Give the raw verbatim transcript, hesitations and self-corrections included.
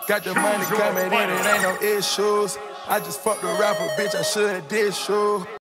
Got the money coming in, it ain't no issues. I just fucked a rapper, bitch, I should did shoot.